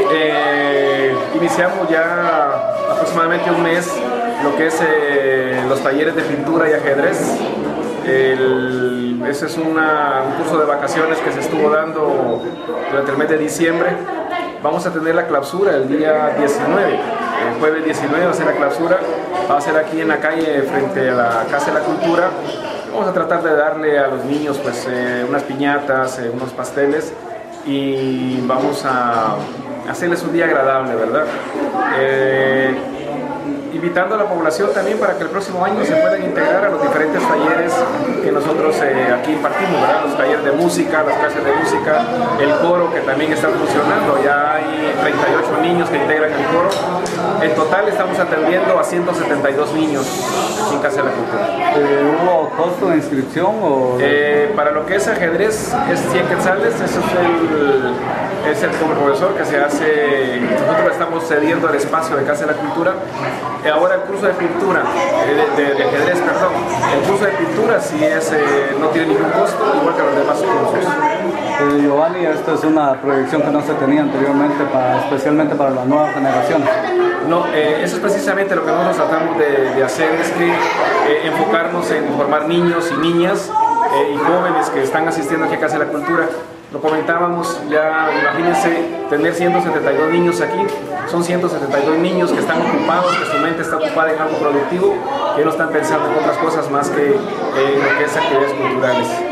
Iniciamos ya aproximadamente un mes lo que es los talleres de pintura y ajedrez. Ese es un curso de vacaciones que se estuvo dando durante el mes de diciembre. Vamos a tener la clausura el día 19, el jueves 19 va a ser la clausura, va a ser aquí en la calle frente a la Casa de la Cultura. Vamos a tratar de darle a los niños pues, unas piñatas, unos pasteles y vamos a hacerles un día agradable, ¿verdad? Invitando a la población también para que el próximo año se puedan integrar a los diferentes talleres que nosotros aquí impartimos, ¿verdad? Los talleres de música, las clases de música, el coro que también está funcionando, ya hay 38 niños que integran el coro. En total estamos atendiendo a 172 niños aquí en Casa de la Cultura. ¿Hubo costo de inscripción? Para lo que es ajedrez es 100 quetzales, eso es el profesor que se hace, nosotros estamos cediendo el espacio de Casa de la Cultura. Ahora el curso de pintura, de ajedrez, perdón, el curso de pintura sí no tiene ningún costo, igual que los demás cursos. Giovanni, esto es una proyección que no se tenía anteriormente, especialmente para las nuevas generaciones. No, eso es precisamente lo que nosotros tratamos de hacer, es que enfocarnos en formar niños y niñas y jóvenes que están asistiendo aquí a Casa de la Cultura. Lo comentábamos, ya imagínense tener 172 niños aquí, son 172 niños que están ocupados, que su mente está ocupada en algo productivo, que no están pensando en otras cosas más que en lo que es actividades culturales.